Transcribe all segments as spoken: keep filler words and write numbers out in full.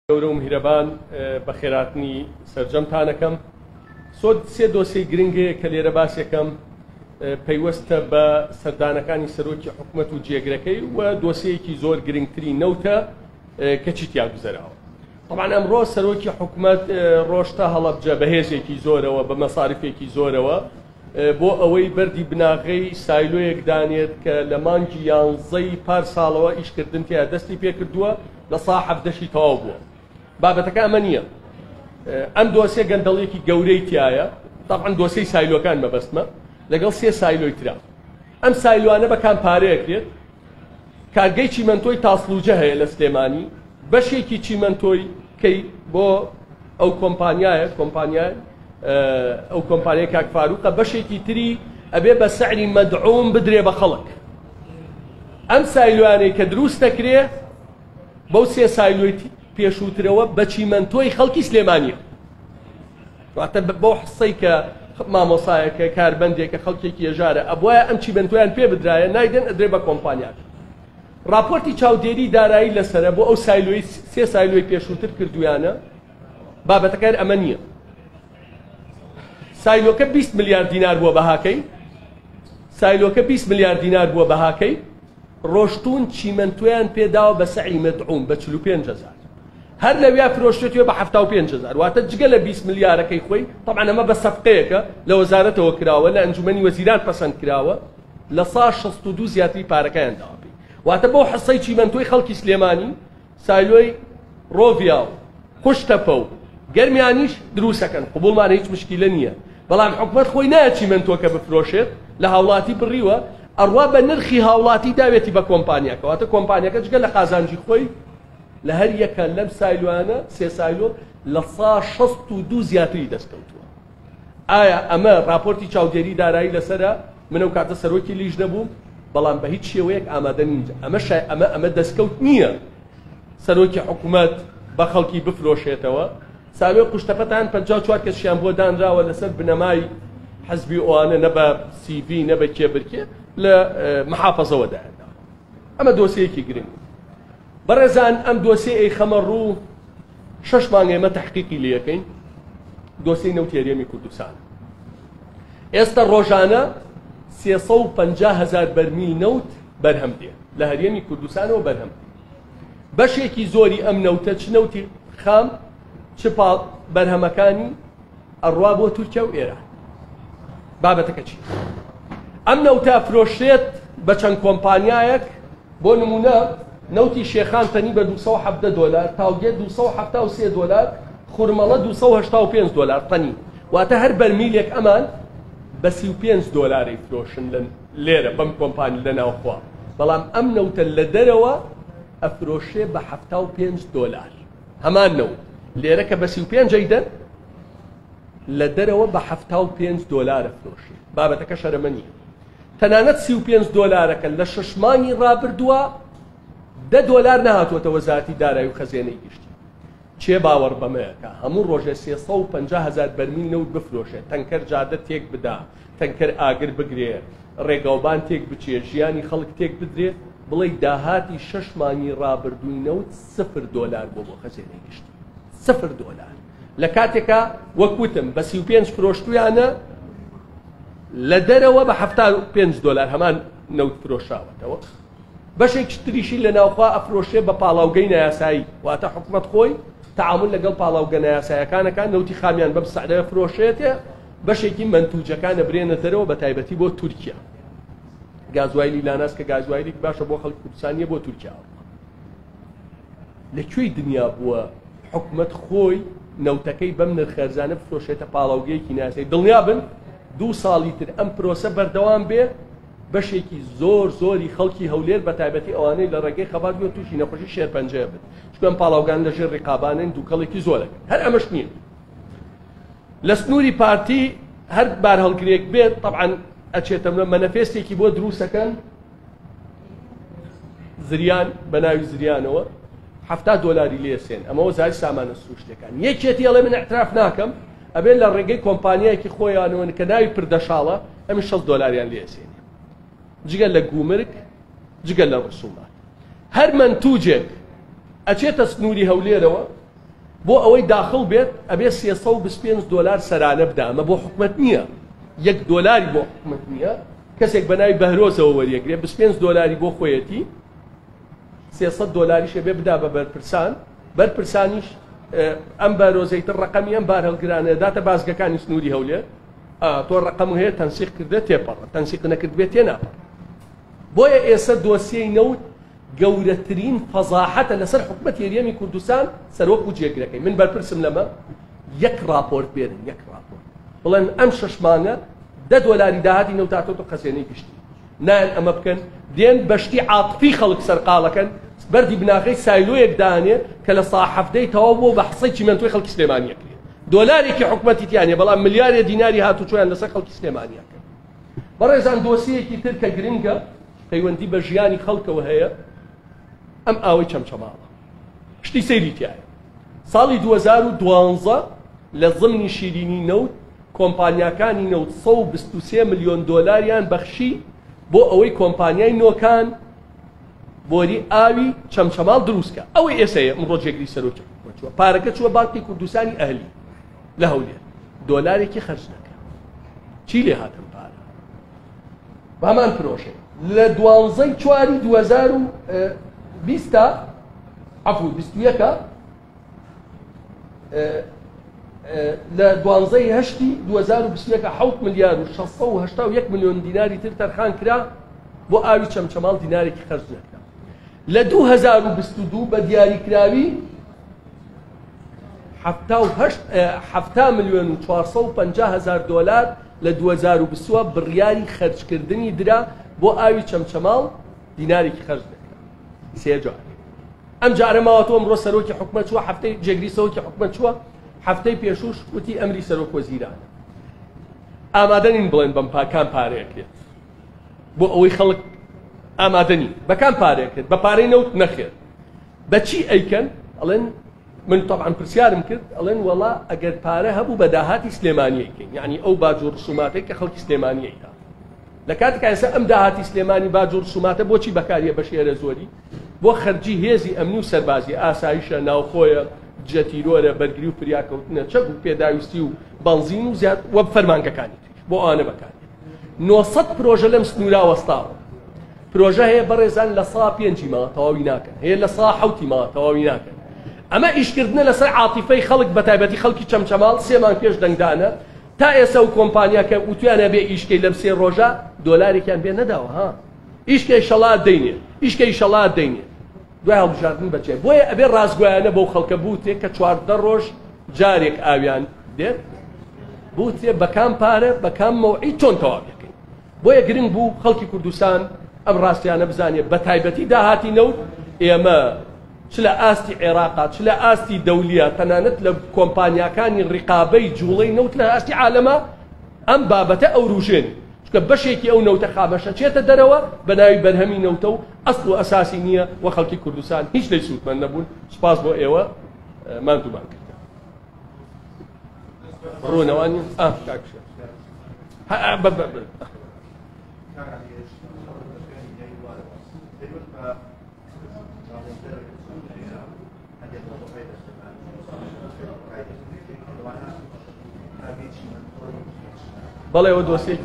گەورە و میهرەبان بە خێراتنی سەرجەمتانەکەم. سۆ سێ دۆسەی گرنگەیە کە لێرە باسێکەم پەیوەستە بە سەردانەکانی سەرۆکی حکوومەت و جێگرەکەی و دۆسەیەکی زۆر گرنگتری نەوتە کە چیتیا گوزەراوە. طبعا ئەمڕۆ سەرۆکی حکوومەت ڕۆشتە هەڵەبجە بەهێزێکی زۆرەوە بە مەساریفێکی زۆرەوە بۆ ئەوەی بەردی بناغەی سایلۆیەک دانێت کە لە مانگی یانزەی پار ساڵەوە ئیشکردن تیا دەستی پێکردووە لە سا حەفدەشی تەواو بووە. بابەتەکە ئەمە نییە. ئەم دۆسێ گەندەڵێکی گەورەی تایە، طبعا دۆسەی سایلۆکان مەبەستمە لەگەڵ سێ سایلۆی ترا. ئەم سایلوانە بەکان پارەیەکرێت. کارگەی چیمەنتۆی تاسڵوجە هەیە لە سلێمانی، بەشێکی چیمەنتۆی کەی بۆ ئەو کۆمپانیایە کۆمپانیای ئەو کۆمپانیای کاک فاروقە، بەشێکی تری ئەبێ بە سعری مەدعوم بدرێ بە خەڵک. ئەم سایلوانەی کە دروست دەکرێ بەو سێ سایلۆی پێشووترەوە بە چیمەنتۆی خەڵکی سلێمانیە. واتە بەو حسەی کە مامۆسایەکە کاربەندێکە خەڵکێکی ێژارە ئەبوایە ئەم چیمەنتۆیان پێ بدرایە نایدەن ئەدرێ بە کۆمپانیاک. راپۆرتی چاودێری دارایی لەسەرە بۆ ئەو سایلۆی سێ سایلۆی پێشووتر کردویانە. بابەتەکە ئەمە نییە. سایلۆکە بیست ملیار دینار بووە بەهاکەی، سایلۆکە بیست ملیار دینار بووە بەهاکەی، ڕۆشتون چیمەنتۆیان پێداوە بە سەعی مەدعوم بە چل و پێنج هەزار، هەر لەویا فرۆشتێتوێ بە حەفتا و پێنج هەزار. واتە جگە لە بیست ملیارەکەی خۆی طبعا ئەمە بە سەفقەیەکە لە وەزارەتەوە کراوە، لە ئەنجومەنی وەزیران پەسەند کراوە، لە سا شەست و دوو زیاتری پارەکەیان داوەپێ. واتە بۆ حەسەی چیمەنتۆی خەڵکی سلێمانی سایلۆی ڕۆڤیا و خوشتەپە و گەرمیانیش دروستەکەن، قبوڵمان هیچ مشکیلە نییە. بەڵام حکومەت خۆی نایە چیمەنتۆکە بفرۆشێت، لە هاوڵاتی بڕیوە ئەڕوا بە نرخی هاوڵاتی داوێتی بە کۆمپانیاکە. واتە کۆمپانیەکە جگە لە قازانجی خۆی لە هەر یەکە لەم سایلوانە سێ سایلۆ لە سا شەست و دوو زیاتری دەستکەوتووە. ئایا ئەمە راپۆرتی چاودێری دارایی لەسەرە؟ منە و کاتە سەرۆکی لیژ نەبووم، بەڵام بە هیچ شێوەیەک ئامادە نینجا. ئەمە ئەمە ئەمە دەستکەوت نییە سەرۆکی حکوومەت بە خەڵکی بفرۆشێتەوە. ساوێ قوشتەپەتان پەنجا و چوار کەسیان بۆ دانراوە لەسەر بنەمای حەزبی ئەوانە نە بە سیڤی نە بە کێبرکێ لە محافەزەوە داهێنا. ئەمە دۆسەیەکی گرنگ. بەڕێزان ئەم دۆسێ ئەی خەمە ڕوو شەش مانگ ئێمە تەحقیقی لێ یەکەین، دۆسەی نەوتی هەرێمی کوردستان. ئێستا ڕۆژانە سێسە و پەنجا هەزار بەرمیل نەوت بەرهەم دێ لە هەرێمی کوردستانەوە بەرهەم. بەشێکی زۆری ئەم نەوتە چ نەوتی خام چ بەرهەمەکانی ئەڕوا بۆ تورکیا و ئێران. بابەتەکە چی؟ ئەم نەوتە فرۆشرێت بە چەند کۆمپانیایەک. بۆ نمونە نەوتی شێخان تەنی بە دووسە و حەڤدە دۆلار، تاوگێت دووسە و حەڤتا و سێ دۆلار، خورمەڵە دووسە و هەشتا و پێنج دۆلار تەنی. واتە هەر بەرمیلێک ئەمان بە سی و پێنج دۆلاری فرۆشن لێرە بەم کۆمپانی لە ناوخوا. بەڵام ئەم نەوتە لە دەرەوە ئەفرۆشێ بە حەڤتا و پێنج دۆلار. هەمان نەوت لێرە کە بە سی و پێنج ئەیدەن لە دەرەوە بە حەڤتا و پێنج دۆلارە فرۆشی. بابەتەکە شەرەمە نییە. تەنانەت سی و پێنج دۆلارەکە لە شەش مانگی ڕابردووە دە دۆلار نەهاتوەتە وەزارەتی دارایی و خەزێنەی گشتی. چێ باوەڕ بەمەیەکە هەموو ڕۆژێ سێسە و پەنجا هەزار بەرمیل نەوت بفرۆشێت، تەنکەر جادە تێک بدا، تەنکەر ئاگر بگرێ، ڕێگاوبان تێک بچێ، ژیانی خەڵک تێک بدرێت، بڵێ داهاتی شەش مانگی ڕابردووی نەوت سفر دۆلار بۆ بۆ خەزێنەی گشتی. سفر دۆلار لە کاتێکە وەکوتم بە سی و پێنج فرۆشتویانە لە دەرەوە بە حەڤتا و پێنج دۆلار هەمان نەوت فرۆشاوەتەوە. بەشێک تریشی لە ناوخوا ئەفرۆشێ بە پاڵاوگەی نایاسایی. واتە حکومەت خۆی تەعامل لەگەڵ پاڵاوگە نایاسایەکانەکان نەوتی خامیان بەم سەعرەیە فرۆشێتێ، بەشێکی مەنتوجەکانە برێنە دەرەوە بە تایبەتی بۆ تورکیا. گازوایلی لاناس کە گازوایلی باشە بۆ خەڵکی کوردستانیە بۆ تورکیا. لەکوێی دنیا بووە حکومەت خۆی نەوتەکەی بەم نرخەرزانە بفرۆشێتە پاڵاوگەیەکی نایاسایی؟ دڵنیا بن دوو ساڵی تر ئەم پرۆسە بەردەوام بێ، بەشێکی زۆر زۆری خەڵکی هەولێر بە تایبەتی ئەوانەی لە ڕێگەی خەبات بێ تووشی نەخۆشی شێرپەنجەیە بن، چکە ئەم پاڵاوگان لەژێر ڕێقابانن دووکەڵێکی زۆرەکەن. هەر ئەمەش نییە. لە سنووری پارتی هەر بار هەڵگرێک بێت طبعا ئەچێتە مەنەفێستێکی بۆ دروستەکەن زریان بە ناوی زریانەوە حەڤتا دۆلاری لێسێن. ئەمە وەزاری سامانە سروشتەکان. یەکێتی ئەڵێ من ئەعتراف ناکەم، ئەبێت لە ڕێگەی کۆمپانیایەکی خۆیانەوە کە ناوی پردەشاڵە ئەمی شەش دۆلاریان لێسێنێ، جگە لە گومرگ جگە لە ڕسومات. هەر مەنتوجێک ئەچێتە سنووری هەولێرەوە بۆ ئەوەی داخل بێت ئەبێ سێسە و بیست و پێنج دۆلار سەرانە بدا ئەمە بۆ حکومەت نییە یەک دۆلاری بۆ حکومەت نییە کەسێک بەناوی بەهرۆزەوە وەریەگرێ بیست و پێنج دۆلاری بۆ خۆیەتی سێسەد دۆلاریشە بێ بدا بە بەرپرسان بەرپرسانیش ئەم بەرۆزەی تر ڕقەمی ئەم بار هەڵگرانە داتە بازگەکانی سنووری هەولێر تۆ ڕقەم هەیە تەنسیق کردە تێپەڕە تەنسیق نەکرد بێت تێناپەڕ بۆیە ئێستا دۆسیەی نەوت گەورەترین فەزاحەتە لەسەر حکومەتی هەرێمی کوردستان سەرۆک و جێگرەکەی من بەرپرسم لەمە یەک راپۆرت بێنن یەک راپۆرت بڵێن ئەم شەش مانگە دە دۆلاری داهاتی نەوتاتۆ خەزێنەی گشتی نایەن ئەمە بکەن دێن بەشتی عاتفی خەڵک سەرقاڵەکەن بەردی بناغەی سایلۆیەک دانێ کە لە ساحەفتەی تەواو بۆ بە حسەی چیمەنتۆی خەڵکی سلێمانیەکرێ دۆلارێکی حکومەتی تیانێ بەڵام ملیارێ دیناری هاتوچۆیان لەسەر خەڵکی سلێمانیەکە بەڕێزان دۆسیەکی تر کە گرنگە پەیوەندی بە ژیانی خەڵکەوە هەیە ئەم ئاوەی چەمچەماڵە شتی سەیری تایە ساڵی دوو هەزار و دوانزە لە ضمنی شیرینی نەوت کۆمپانیاکانی نەوت سەد و بیست و سێ ملیۆن دۆلاریان بەخشی بۆ ئەوەی کۆمپانیای نۆکان بۆری ئاوی چەمچەماڵ دروستکە ئەوەی ئێسەیە ئەمڕۆ جێگری سەرۆکی حکومەتیوە پارەکە چووە بانکی کوردستانی ئەهلی لە هەولێر دۆلارێکی خەرج نەکە چی لێ هاتم پارە بەمان پرۆژێ لە دوانزەی چواری دوو هەزار و بیستە عەفو بیست و یەکە لە دوانزەی هەشتی دوو هەزار و بیست و یەکە حەوت ملیار و شەشسەد و هەشتا و یەک ملیۆن دیناری تر تەرخان کرا بۆ ئاوی چەمچەماڵ دینارێکی خەرج نەکرا لە دوو هەزار و بیست و دوو بە دیاریکراوی حەفتا ملیۆن و چوارسەد و پەنجا هەزار دۆلار لە دوو هەزار و بیست و وە بڕیاری خەرجکردنی درا بۆ ئاوی چەمچەماڵ دینارێکی خەرج نەکرا سێ جار ئەم جارە ماوەتەوە ئەمڕۆ سەرۆکی حکومەت چووە هەفتەی جێگری سەرۆکی حکومەت چووە هەفتەی پێشووش وتی ئەمری سەرۆک وەزیرانە ئامادە نین بڵێن بەم پاکان پارەیەکرێت بۆ ئەوەی خەڵک ئامادە نین بەکان پارەیەکرێت بە پارەی نەوت نەخێت بەچی ئەیکەن ئەڵێن من طبعا پرسیارم کرد ئەڵێن وەڵا ئەگەر پارە هەبوو بە داهاتی سلێمانیەکەین یعنی ئەو باجوور ڕسوماتەی کە خەڵکی سلێمانیەیدا لە کاتێکا ئێستا ئەم داهاتی سلێمانی باجوور ڕسوماتە بۆچی بەکاریە بە شێرە زۆری بۆ خەرجی هێزی ئەمنی و سەربازی ئاسایشە ناوخۆیە جەتیرۆرە بەرگری و فریاکەوتنە چەک و پێداویستی و بەنزین و زیاد وە فەرمانگەکانی بۆ ئانە بەکاری نۆ سەد پرۆژە لەم سنوورا وەستاوە پرۆژە هەیە بەڕێزان لە سا پێنجی ماوە تەواوی ناکەن هەیە لە سا حەوتی ماوە تەواوی ناکەن ئەمە ئیشکردنە لەسەر عاتیفەی خەڵک بە تایبەتی خەڵکی چەمچەماڵ سێمان پێش دەنگدانە تا ئێستا و کۆمپانیاکە وتویانە بێ ئیشکەی لەم سێ ڕۆژە دۆلارێکیان بێ نەداوە ها ئیشکەی شەڵات دەینێ ئیشکەی شەڵات دەینێ دوای هەڵبژاردن بەچێ بۆیە ئەبێ ڕازگویانە بەو خەڵکە بوتێ کە چواردە ڕۆژ جارێک ئاویان دێت بوتێ بەکام پارە بەکام مەوعید چۆن تەواو دەکەین بۆیە گرنگ بوو خەڵکی کوردستان ئەم ڕاستیانە بزانێت بە تایبەتی داهاتی نەوت ئێمە چ لە ئاستی عێراقا چ لە ئاستی دەولیە تەنانەت لە کۆمپانیاکانی ڕقابەی جوڵەی نەوت لە ئاستی عالەمە ئەم بابەتە ئەو ڕوژێن چکە بەشێکی ئەو نەوتە خابەشە چێتە دەرەوە بە ناوی بەرهەمی نەوتە و ئەسڵ و ئەساسی نییە وە خەڵکی کوردستان هیچ لەی سوودمەند نەبوون سوپاس بۆ ئێوە ماندوومان کردە ڕوونەوانی بەڵێ ئەوە دۆسیێکی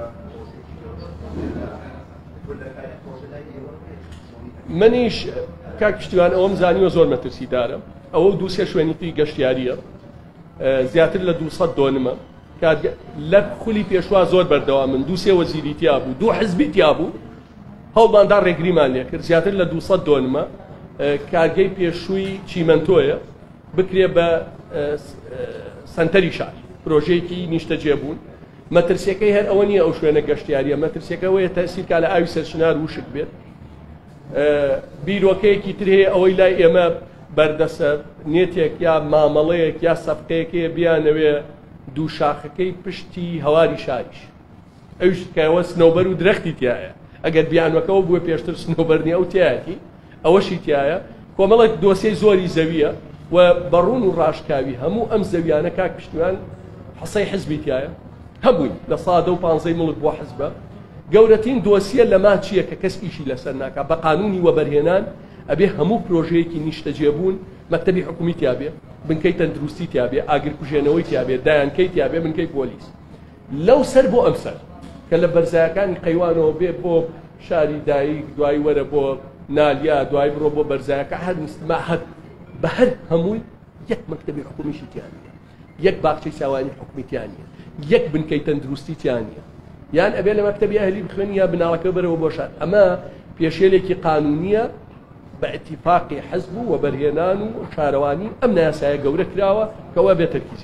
منیش کاک پشتیوان ئەوەم زانیوە زۆر مەترسیدارە ئەوە دووسێ شوێنی تری گەشتیاریە زیاتر لە دووسەد دۆنمە لە خولی پێشوا زۆر بەردەوام من دووسێ وەزیری تیا بوو دوو حزبی تیا بوو هەوڵماندا ڕێگریمان لێ کرد زیاتر لە دووسەد دۆنمە کارگەی پێشووی چیمەنتۆیە بکرێ بە سەنتەری شاری پرۆژەیەکی نیشتەجێبوون مەترسیەکەی هەر ئەوە نییە ئەو شوێنە گەشتیاریە مەترسیەکەوەیە تەسیرکا لە ئاوی سەرچنار وشک بێت بیرۆکەیەکی تر هەیە ئەوەی لای ئێمە بەردەسە نێتێک یا مامەڵەیەک یا سەفقەیەکەیە بیانەوێ دوو شاخەکەی پشتی هەواری شاریش ئەوش کەەوە سنەوبەر و درەختی تایە ئەگەر بیانوەکەەوە بووە پێشتر سنەوبەرنی ئەو تایەتی ئەوەشی تایە کۆمەڵێک دۆسیەی زۆری زەویە و بەڕوون و ڕاشکاوی هەموو ئەم زەویانە کاک پشتیوان حەسەی حزبی تایە هەبووین لە سادە و پانزەی مڵک بۆ حزبە گەورەترین دۆسیە لەما چییە کە کەس ئیشی لەسەر ناکات بە قانونی وەبەرهێنان ئەبێ هەموو پرۆژەیەکی نیشتەجێبوون مەکتەبی حکومیت یابێ بنکەی تەندروستی تیابێ ئاگرکوژێنەوەی تیابێ دایانکەی تیابێ بنکەی پۆلیس لەو سەر بۆ ئەم سەر کە لە بەرزایەکانی قەیوانەوە بێ بۆ شاری دایک دوای وەرە بۆ نالیا دوای بڕۆ بۆ بەرزایەکە هەر مستما هەر بە هەر هەمووی یەک مەکتەبی حکومیشی تیان نیە یەک باخچەی چاوانی حکومی تیان نیە یەک بنکەی تەندروستی تیان نیە یان ئەبێ لە مەکتەبی ئەهلی بخوێنی یا بناڵەکە بەرەوە بۆ شار ئەمە پێشێلێکی قانونیە بە ئەتیفاقی حەزب و وەبەرهێنان و شارەوانی ئەم نایاسایە گەورە کراوە کەوا بێ تەرکیزی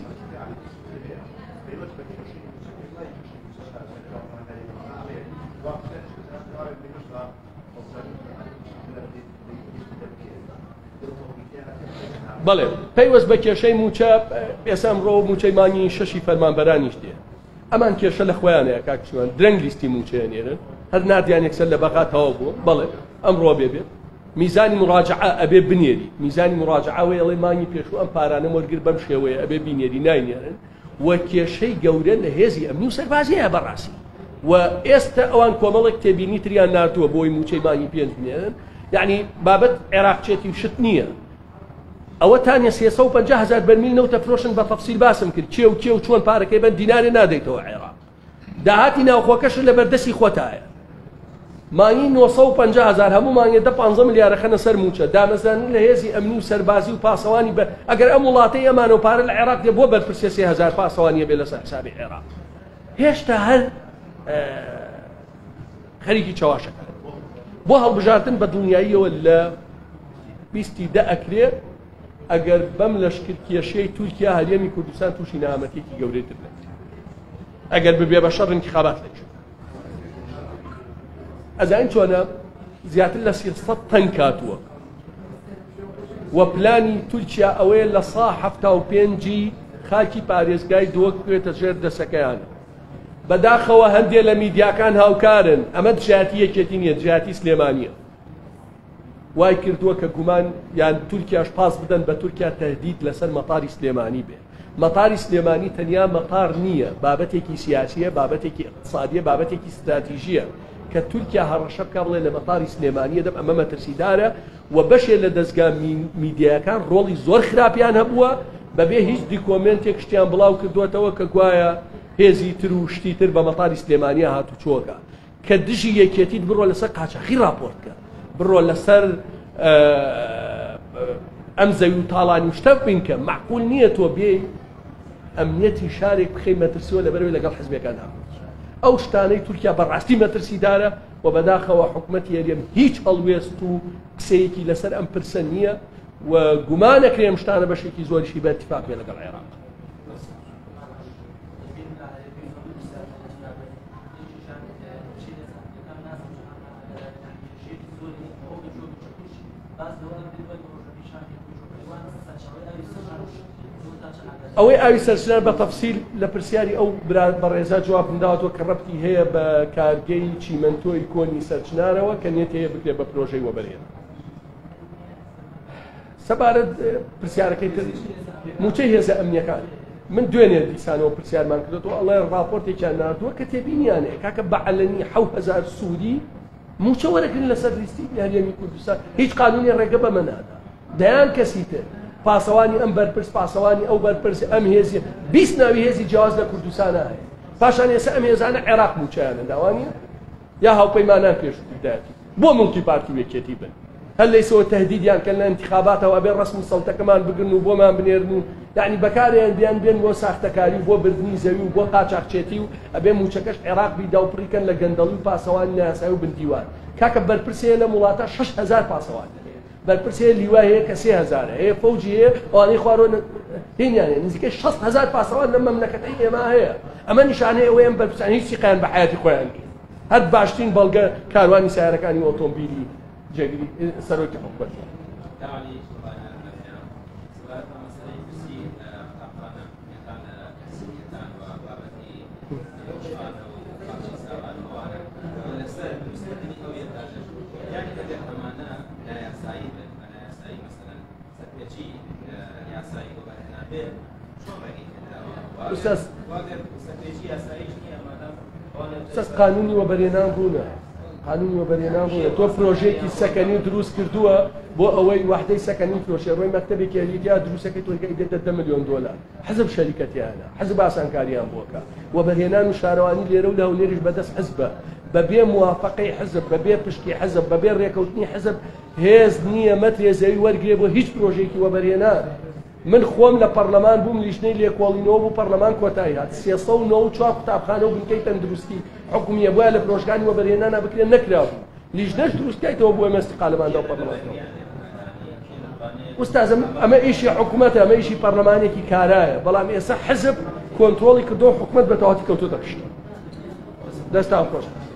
بەڵێ پەیوەست بە کێشەی موچە ئێسام ڕۆ موچەی مانگی شەشی فەرمانبەرانیش دێ ئەمان کێشە لە خۆیانەیە کاکچوان درەنگ لیستی موچەیەنێرن هەر نادیان یەکسەر لە بەقاتەوە بوو بەڵێ ئەمڕۆ بێبێت میزانی مراجعە ئەبێ بنێری میزانی مراجعەوەی ئەڵێ مانگی پێشوو ئەم پارانە وەرگر بەم شێوەیە ئەبێ بینێری ناینێرن و کێشەی گەورە لە هێزی ئەمنی و سەربازیەیە بەڕاستی و ئێستا ئەوان کۆمەڵێک تێبینی تریان ناتووە بۆی موچەی مانگی پێنج بنێرن یعنی بابەت عێراقچێتی شت نییە ئەوە تانیە سێسە و پەنجا هەزار بەرمیل نەوتە فرۆشن بە تەفسیل باسم کرد چێ و چێ و چۆن پارەکەی بەن دینارێ نادەیتەوە عێراق داهاتی ناوخۆکەش لە بەردەستی خۆتایە مانگی نۆ سەد و پەنجا هەزار هەموو مانگێ دە پانزە ملیارە خەنە سەر موچە دامەزانی لە هێزی ئەمنی و سەربازی و پاسەوانی بە ئەگەر ئەم وڵاتەی ئەمانە و پارە لە عێراق دێ بۆ بەرپرسێ سێ هەزار پاسەوانیە بێ لەسەر حسابی عێراق هێشتا هەر خەریکی چاواشەکە بۆ هەڵبژاردن بە دڵنیاییەوە لە بیستی دە ئەکرێ ئەگەر بەم لەشکر کێشەی تورکیا هەرێمی کوردستان تووشی نەهامەتێکی گەورەتر بێت ئەگەر ببێ بە شەڕ انتخابات لەش ئەزانین چۆنە زیاتر لە سێسەد تەنگ کاتووە و پلانی تورکیا ئەوەیە لە سا هەفتا و پێنجی خاکی پارێزگای دۆ بێتە ژێر دەسەکەیانە بەداخەوە هەندێک لە میدیاکان هاوکارن ئەمە دژاتی یەکێتی نییە دژاتی سلێمانیە وای کردووە کە گومان یان تورکیاش پاس بدەن بە تورکیا تهدید لەسەر مەتاری سلێمانی بێ مەتاری سلێمانی تەنیا مەتار نییە بابەتێکی سیاسیە بابەتێکی اقتصادیە بابەتێکی استراتیژیە کە تورکیا هەڕەشە بکە بڵێ لە مەتاری سلێمانیە دەب ئەمە مەترسیدارە و بەشێ لە دەستگا میدیاکان ڕۆڵی زۆر خراپیان هەبووە بەبێ هیچ دیکۆمنتێک شتیان بڵاو کردوێتەوە کە گوایە هێزی تر و شتی تر بە مەتاری سلێمانیە هاتوچۆکە کە دژی یەکێتیت بڕۆ لەسەر قاچاقی راپۆرتکە بڕۆ لەسەر ئەم زەوی و تاڵانی شتە بینکە معقول نییە تۆ بێ ئەمنیەتی شارێک بخەی مەترسیەوە لەبەرەوەی لەگەڵ حزبەکان هەبوو ئەو شتانەی تورکیا بەڕاستی مەترسیدارە و بەداخەوە حکوومەتی هەرێم هیچ هەڵوێست و قسەیەکی لەسەر ئەم پرسە نییە و گومانەکرێ ئەم شتانە بەشێکی زۆریشی بە اتفاق بێ لەگەڵ عێراق ئەوەی ئاوی سەرچنان بە تەفسیل لە پرسیاری ئەو بەڕێزا جواب بداوەتەوە کە ڕەبتی هەیە بە کارگەی چیمەنتۆی کۆنی سەرچنانەوە کە نێت هەیە بکرێت بە پرۆژەی وەبەرهێن سەبارەت پرسیارەکەی تر موچەی هێزە ئەمنیەکان من دوێنێ دیسانەوە پرسیارمان کردێتەوە ئەڵێ ڕاپۆرتێکیان نردووە کە تێبینیانەیە کاکە بەعەلەنی حەوت هەزار سوودی موچە وەرەگرن لەسەر لیستی هەرێمی کوردستان هیچ قانونی ڕێگە بەمە نادا دەیان کەسی تر پاسەوانی ئەم بەرپرس پاسەوانی ئەو بەرپرس ئەم هێزی بیست ناوی هێزی جیاواز لە کوردستانە هەیە پاشان ئێستا ئەم هێزانە عێراق موچەیانە داوانیە یا هاوپەیمانان پێشوودایەتی بۆ مڵکی پارتی وێکێتی بن هەر لەیسەوە تهدیدیان کە لە انتخاباتەوە بێ ڕسم و سەڵتەکەمان بگرن و بۆمان بنێرن و یعنی بەکاریان بیان بێن بۆ ساختەکاری بۆ بردننی زەوی و بۆ قاچاقچێتی و ئەبێ موچەکەش عێراق بی داوپڕیکەن لە گەندەڵی و پاسەوانی نایاسایی و بندیوان کاکە بەرپرسێ لە وڵاتە شەش هەزار پاسەوان بەرپرسێ لیوای هەیە کە سێ هەزارە هەیە فەوجی هەیە ئەوانەی خوارۆ هێنیانێ نزیکەی شەست هەزار پاسەوان لە مەملەکەتەی ئێمە هەیە ئەمە نیشانەیە ئەوەی ئەم بەرپرسان هیچی قیان بە حیاتی خۆیان نیە هەر باشترین بەڵگە کاروانی سیارەکانی ئۆتۆمبیلی جێگیری سەرۆکی حکومەت ئەساس قانونی وەبەرهێنان ڕوونە قانونی وەبەرهێنان بووە تۆ پرۆژێکی سەکەنی دروست کردووە بۆ ئەوەی وحدەی سەکەنی فرۆشێ ڕۆی مەکتەبێکی هەلیدیا دروستەکەی تۆی دێتە دە ملیۆن دۆلار حزب شەریکەتیانە حزب ئاسانکاریان بۆکە وەبەرهێنان و شارەوانی لێرە و لە هەولێریش بەدەست حزبە بەبێ موافقەی حزب بەبێ پشتی حزب بەبێ ڕێکەوتنی حزب هێز نییە مەترێزەوی وەرگێ بۆ هیچ پرۆژێکی وەبەرهێنان من خۆم لە پەرلەمان بووم لیژنەی لێکۆڵینەوە بوو پەرلەمان کۆتایی هات سێسە و نۆ و چوار قوتابخانە و بنکەی تەندروستی حکومیە بۆیە لە پرۆژەکانی وەبەرهێنانە بکرێن نەکرابوو لیژنەش دروستکایتەوە بۆ ئێمە استقالەماندا و پەرلەمانەوە ئوستاز ئەمە ئیشی حکوومەتە ئەمە ئیشی پەرلەمانێکی کارایە بەڵام ئێستا حزب کۆنتڕۆڵی کردو حکوومەت بە تەواوەتی کەوتووەتە پشت دەستان خۆش